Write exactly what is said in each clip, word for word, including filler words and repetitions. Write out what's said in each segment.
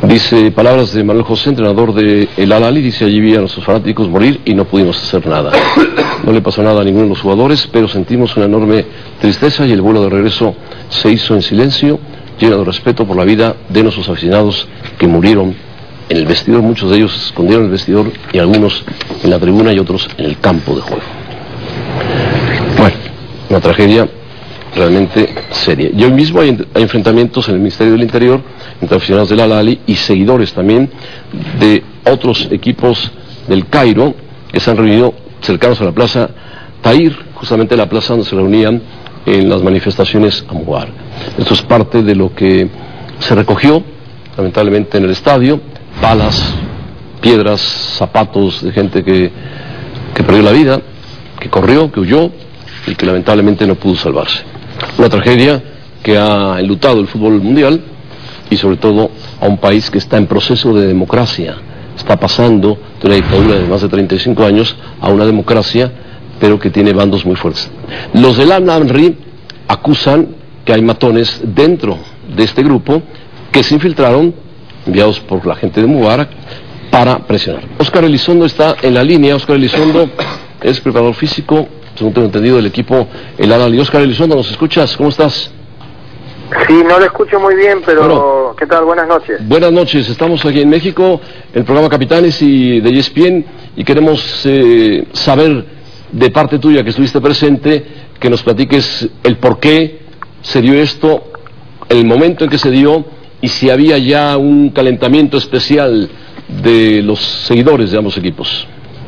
Dice, palabras de Manuel José, entrenador de el Al-Ahly, dice, allí vi a nuestros fanáticos morir y no pudimos hacer nada. No le pasó nada a ninguno de los jugadores, pero sentimos una enorme tristeza y el vuelo de regreso se hizo en silencio, lleno de respeto por la vida de nuestros aficionados que murieron en el vestidor. Muchos de ellos se escondieron en el vestidor y algunos en la tribuna y otros en el campo de juego. Bueno, una tragedia realmente seria. Y hoy mismo hay, hay enfrentamientos en el Ministerio del Interior entre aficionados del Al-Ahly y seguidores también de otros equipos del Cairo que se han reunido cercanos a la plaza Tahrir, justamente la plaza donde se reunían en las manifestaciones a Mubarak. Esto es parte de lo que se recogió lamentablemente en el estadio: balas, piedras, zapatos de gente que, que perdió la vida, que corrió, que huyó y que lamentablemente no pudo salvarse. Una tragedia que ha enlutado el fútbol mundial y sobre todo a un país que está en proceso de democracia. Está pasando de una dictadura de más de treinta y cinco años a una democracia, pero que tiene bandos muy fuertes. Los del Al-Ahly acusan que hay matones dentro de este grupo que se infiltraron, enviados por la gente de Mubarak, para presionar. Óscar Elizondo está en la línea. Óscar Elizondo es preparador físico, según tengo entendido, del equipo el Al-Ahly. Óscar Elizondo, ¿nos escuchas? ¿Cómo estás? Sí, no lo escucho muy bien, pero bueno, ¿qué tal? Buenas noches. Buenas noches, estamos aquí en México, en el programa Capitanes y de E S P N, y queremos eh, saber de parte tuya, que estuviste presente, que nos platiques el por qué se dio esto, el momento en que se dio, y si había ya un calentamiento especial de los seguidores de ambos equipos.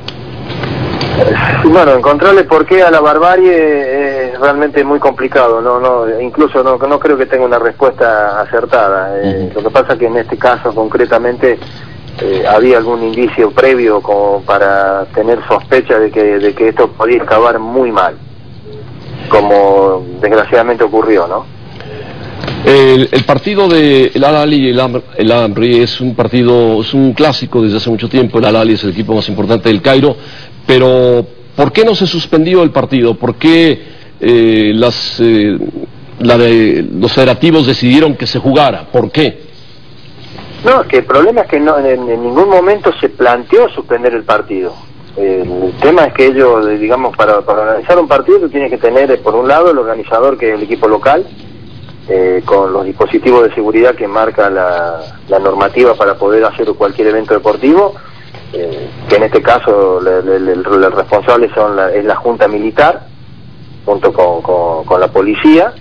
Bueno, encontrarle por qué a la barbarie es realmente muy complicado, no, no, incluso no, no creo que tenga una respuesta acertada. Eh, uh-huh. Lo que pasa es que en este caso concretamente eh, había algún indicio previo como para tener sospecha de que, de que esto podía acabar muy mal, como desgraciadamente ocurrió, ¿no? El, el partido de el Al-Ahly y el Al-Ahly es un partido, es un clásico desde hace mucho tiempo. El Al-Ahly es el equipo más importante del Cairo, pero ¿por qué no se suspendió el partido? ¿Por qué eh, las, eh, la de, los federativos decidieron que se jugara? ¿Por qué? No, que el problema es que no, en, en ningún momento se planteó suspender el partido. Eh, el tema es que ellos, digamos, para, para organizar un partido tú tienes que tener, por un lado, el organizador, que es el equipo local, Eh, con los dispositivos de seguridad que marca la, la normativa para poder hacer cualquier evento deportivo, eh, que en este caso le, le, le, el responsable son la, es la Junta Militar, junto con, con, con la policía,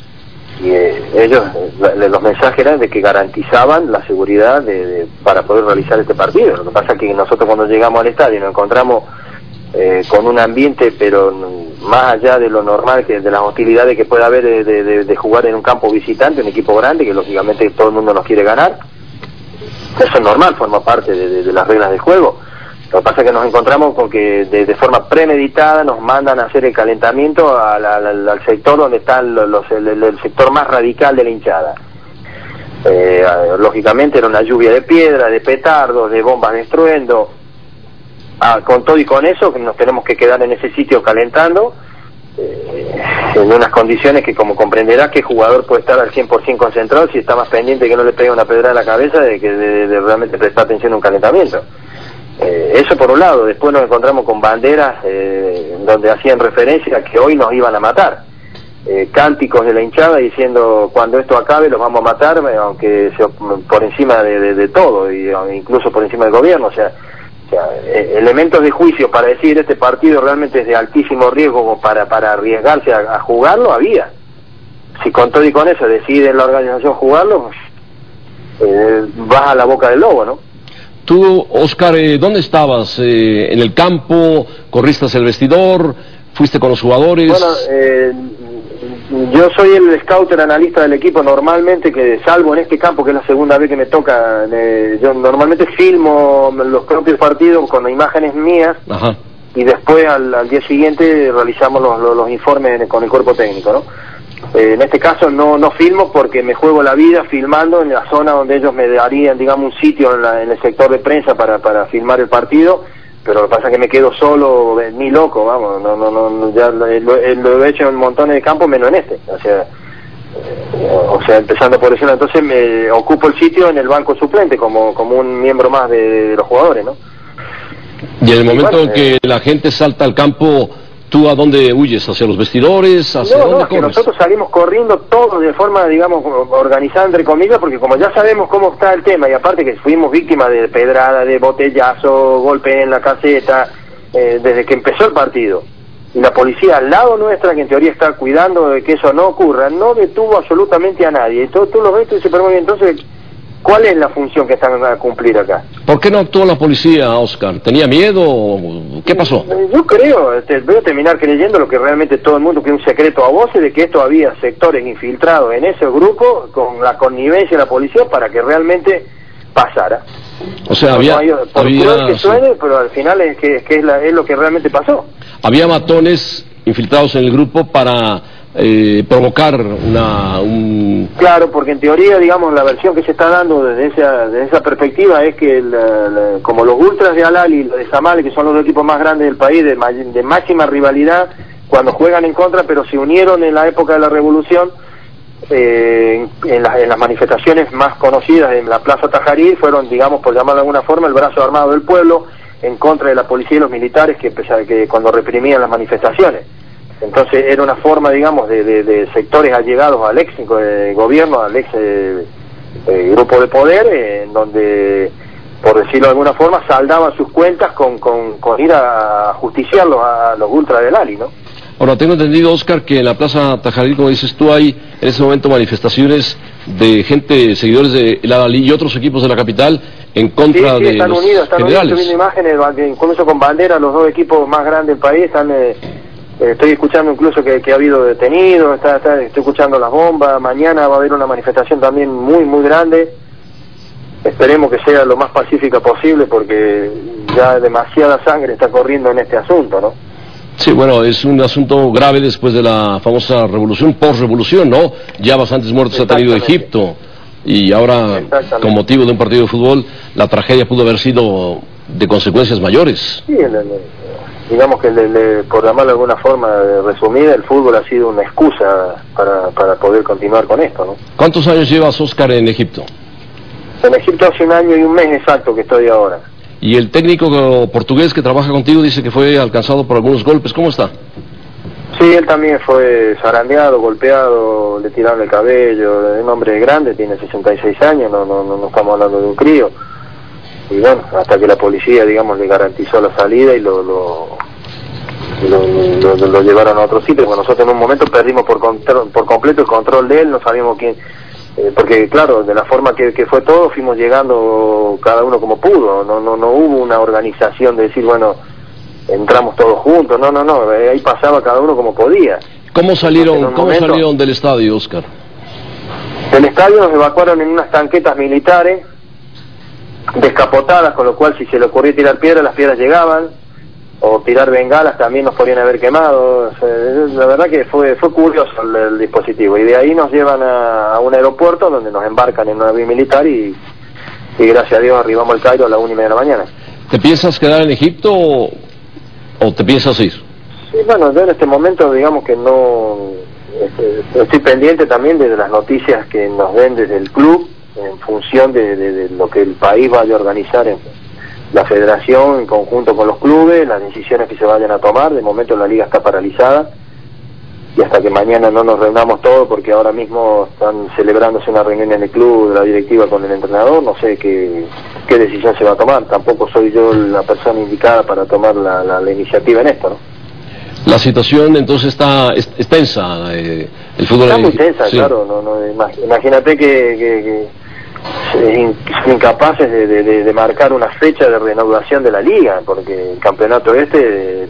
y eh, ellos, eh, los mensajes eran de que garantizaban la seguridad de, de, para poder realizar este partido. Lo que pasa es que nosotros cuando llegamos al estadio nos encontramos Eh, con un ambiente, pero más allá de lo normal, que de las hostilidades que puede haber de, de, de jugar en un campo visitante, un equipo grande, que lógicamente todo el mundo nos quiere ganar. Eso es normal, forma parte de, de, de las reglas del juego. Lo que pasa es que nos encontramos con que de, de forma premeditada nos mandan a hacer el calentamiento al, al, al sector donde está los, los, el, el sector más radical de la hinchada. Eh, lógicamente era una lluvia de piedra, de petardos, de bombas de estruendo. Ah, con todo y con eso, que nos tenemos que quedar en ese sitio calentando, eh, en unas condiciones que, como comprenderá, que el jugador puede estar al cien por ciento concentrado si está más pendiente que no le pegue una pedrada en la cabeza de que de, de realmente prestar atención a un calentamiento. Eh, eso por un lado. Después nos encontramos con banderas eh, donde hacían referencia a que hoy nos iban a matar. Eh, cánticos de la hinchada diciendo cuando esto acabe los vamos a matar, aunque sea por encima de, de, de todo, y incluso por encima del gobierno. O sea, elementos de juicio para decir este partido realmente es de altísimo riesgo para, para arriesgarse a, a jugarlo, había. Si con todo y con eso decide la organización jugarlo, eh, vas a la boca del lobo, ¿no? Tú, Óscar, eh, ¿dónde estabas? Eh, ¿En el campo? ¿Corriste hacia el vestidor? ¿Fuiste con los jugadores? Bueno, eh, yo soy el scout, el analista del equipo normalmente, que salvo en este campo, que es la segunda vez que me toca, eh, yo normalmente filmo los propios partidos con imágenes mías. Ajá. Y después al, al día siguiente realizamos los, los, los informes con el cuerpo técnico, ¿no? Eh, en este caso no no filmo porque me juego la vida filmando en la zona donde ellos me darían, digamos, un sitio en, la, en el sector de prensa para, para filmar el partido. Pero lo que pasa es que me quedo solo, ni loco, vamos, no, no, no, ya lo, lo he hecho en montones de campos, menos en este. O sea, eh, o O sea, empezando por eso, entonces me ocupo el sitio en el banco suplente como, como un miembro más de, de los jugadores, ¿no? Y en el momento bueno, en que eh, la gente salta al campo, ¿tú a dónde huyes? ¿Hacia los vestidores? ¿Hacia no, dónde no, que corres? nosotros salimos corriendo todo de forma, digamos, organizada entre comillas, porque como ya sabemos cómo está el tema, y aparte que fuimos víctimas de pedrada, de botellazo, golpe en la caseta, eh, desde que empezó el partido, y la policía al lado nuestra, que en teoría está cuidando de que eso no ocurra, no detuvo absolutamente a nadie. Y tú, tú lo ves y tú dices, pero muy bien, entonces, ¿cuál es la función que están a cumplir acá? ¿Por qué no actuó la policía, Oscar? ¿Tenía miedo? ¿Qué pasó? Yo creo, este, voy a terminar creyendo lo que realmente todo el mundo, que es un secreto a voces, de que esto había sectores infiltrados en ese grupo con la connivencia de la policía para que realmente pasara. O sea, había... No hay, por había cruel que sí. suene, pero al final es que, es, que es, la, es lo que realmente pasó. Había matones infiltrados en el grupo para eh, provocar una... Un... Claro, porque en teoría, digamos, la versión que se está dando desde esa, desde esa perspectiva es que la, la, como los ultras de Al-Ahly y los de Zamalek, que son los dos equipos más grandes del país, de, de máxima rivalidad, cuando juegan en contra, pero se unieron en la época de la revolución, eh, en, la, en las manifestaciones más conocidas en la Plaza Tajarí, fueron, digamos, por llamarlo de alguna forma, el brazo armado del pueblo en contra de la policía y los militares que, que cuando reprimían las manifestaciones. Entonces era una forma, digamos, de, de, de sectores allegados al ex eh, gobierno, al ex eh, eh, grupo de poder, eh, en donde, por decirlo de alguna forma, saldaban sus cuentas con, con, con ir a justiciarlos a los ultras del Al-Ahly, ¿no? Ahora, tengo entendido, Oscar, que en la Plaza Tajarí, como dices tú, hay en ese momento manifestaciones de gente, seguidores de Al-Ahly y otros equipos de la capital en contra sí, sí, de están los unidos, están generales. unidos, estoy viendo imágenes, incluso con bandera, los dos equipos más grandes del país están... Eh, Eh, estoy escuchando incluso que, que ha habido detenidos, está, está, estoy escuchando las bombas, mañana va a haber una manifestación también muy, muy grande. Esperemos que sea lo más pacífica posible porque ya demasiada sangre está corriendo en este asunto, ¿no? Sí, bueno, es un asunto grave después de la famosa revolución, post-revolución, ¿no? Ya bastantes muertos ha tenido Egipto y ahora, con motivo de un partido de fútbol, la tragedia pudo haber sido de consecuencias mayores. Sí, el, el, digamos que le, le, por llamarlo de alguna forma resumida, el fútbol ha sido una excusa para, para poder continuar con esto, ¿no? ¿Cuántos años llevas, Oscar, en Egipto? En Egipto hace un año y un mes exacto que estoy ahora. Y el técnico portugués que trabaja contigo dice que fue alcanzado por algunos golpes, ¿cómo está? Sí, él también fue zarandeado, golpeado, le tiraron el cabello, es un hombre grande, tiene sesenta y seis años, no, no, no estamos hablando de un crío. Y bueno, hasta que la policía, digamos, le garantizó la salida y lo lo, lo, lo, lo llevaron a otro sitio, porque nosotros en un momento perdimos por, control, por completo el control de él, no sabíamos quién, eh, porque claro, de la forma que, que fue todo, fuimos llegando cada uno como pudo, no, no, no hubo una organización de decir, bueno, entramos todos juntos, no, no, no, ahí pasaba cada uno como podía. ¿Cómo salieron, ¿cómo momento, salieron del estadio, Oscar? Del estadio nos evacuaron en unas tanquetas militares, descapotadas, con lo cual si se le ocurría tirar piedras, las piedras llegaban, o tirar bengalas también nos podrían haber quemado. O sea, la verdad que fue fue curioso el, el dispositivo, y de ahí nos llevan a, a un aeropuerto donde nos embarcan en un avión militar y, y gracias a Dios arribamos al Cairo a la una y media de la mañana. ¿Te piensas quedar en Egipto o, o te piensas ir? Sí, bueno, yo en este momento digamos que no, este, estoy pendiente también de las noticias que nos den desde el club, en función de, de, de lo que el país vaya a organizar en la federación en conjunto con los clubes, las decisiones que se vayan a tomar. De momento la liga está paralizada y hasta que mañana no nos reunamos todos, porque ahora mismo están celebrándose una reunión en el club de la directiva con el entrenador, no sé qué, qué decisión se va a tomar. Tampoco soy yo la persona indicada para tomar la, la, la iniciativa en esto, ¿no? La situación entonces está es, es tensa, eh, el fútbol está en... muy tensa, sí. claro, no, no, imagínate que, que, que son incapaces de, de, de marcar una fecha de reanudación de la liga, porque el campeonato este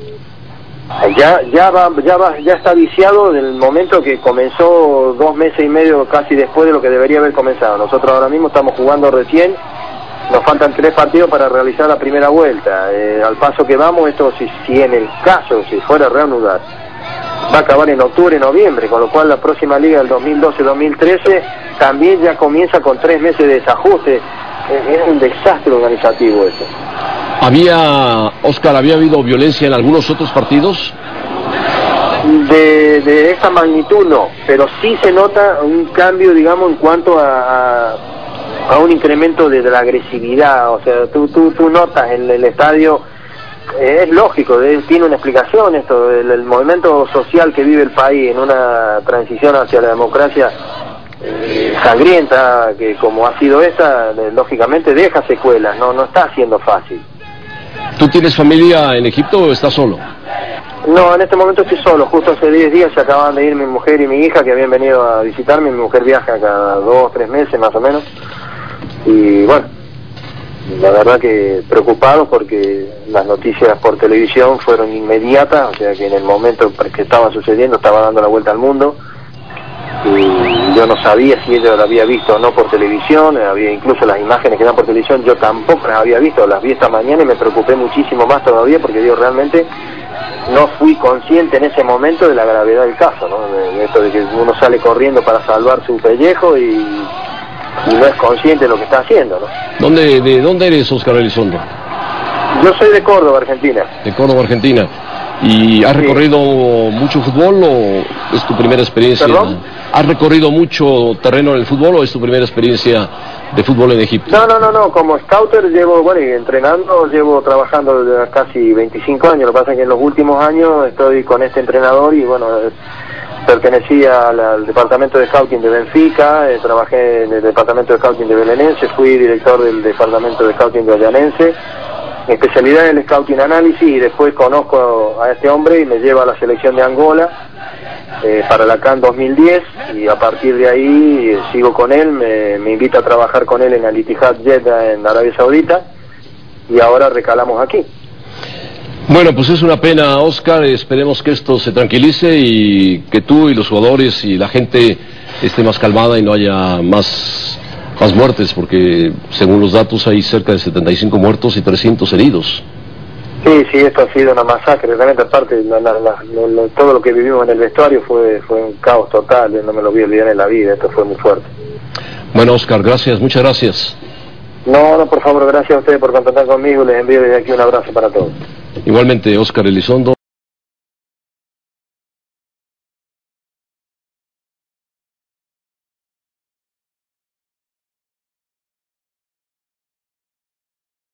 ya ya va ya va ya está viciado del momento que comenzó, dos meses y medio casi después de lo que debería haber comenzado. Nosotros ahora mismo estamos jugando recién, nos faltan tres partidos para realizar la primera vuelta. Eh, al paso que vamos, esto si, si en el caso, si fuera a reanudar, va a acabar en octubre, noviembre, con lo cual la próxima liga del dos mil doce dos mil trece también ya comienza con tres meses de desajuste. Es, es un desastre organizativo eso. Había, Oscar, ¿había habido violencia en algunos otros partidos? De, de esa magnitud no, pero sí se nota un cambio, digamos, en cuanto a, a, a un incremento de, de la agresividad. O sea, tú, tú, tú notas en el estadio, eh, es lógico, de, tiene una explicación esto, el, el movimiento social que vive el país en una transición hacia la democracia eh, sangrienta, que como ha sido esta, eh, lógicamente deja secuelas, no, no está siendo fácil. ¿Tú tienes familia en Egipto o estás solo? No, en este momento estoy solo. Justo hace diez días se acaban de ir mi mujer y mi hija, que habían venido a visitarme. Mi mujer viaja cada dos, tres meses más o menos. Y bueno, la verdad que preocupado porque las noticias por televisión fueron inmediatas, o sea que en el momento que estaba sucediendo estaba dando la vuelta al mundo. Y yo no sabía si ella lo había visto o no por televisión, había incluso las imágenes que dan por televisión, yo tampoco las había visto, las vi esta mañana y me preocupé muchísimo más todavía porque yo realmente no fui consciente en ese momento de la gravedad del caso, ¿no? De, de esto de que uno sale corriendo para salvar su pellejo y, y no es consciente de lo que está haciendo, ¿no? ¿Dónde, ¿De dónde eres, Óscar Elizondo? Yo soy de Córdoba, Argentina. De Córdoba, Argentina. ¿Y has recorrido sí. mucho fútbol o es tu primera experiencia? ¿Perdón? ¿Has recorrido mucho terreno en el fútbol o es tu primera experiencia de fútbol en Egipto? No, no, no, no, como scouter llevo, bueno, y entrenando, llevo trabajando desde casi veinticinco años, lo que pasa es que en los últimos años estoy con este entrenador y bueno, pertenecía al, al departamento de scouting de Benfica, eh, trabajé en el departamento de scouting de Belenense, fui director del departamento de scouting de Ollanense, mi especialidad en el scouting análisis y después conozco a este hombre y me lleva a la selección de Angola eh, para la CAN dos mil diez y a partir de ahí eh, sigo con él, me, me invita a trabajar con él en Al Ittihad Jeddah en Arabia Saudita y ahora recalamos aquí. Bueno, pues es una pena, Óscar, esperemos que esto se tranquilice y que tú y los jugadores y la gente esté más calmada y no haya más... más muertes, porque según los datos hay cerca de setenta y cinco muertos y trescientos heridos. Sí, sí, esto ha sido una masacre, realmente aparte, la, la, la, lo, todo lo que vivimos en el vestuario fue, fue un caos total, no me lo voy a olvidar en la vida, esto fue muy fuerte. Bueno, Óscar, gracias, muchas gracias. No, no, por favor, gracias a ustedes por contactar conmigo, les envío desde aquí un abrazo para todos. Igualmente, Óscar Elizondo.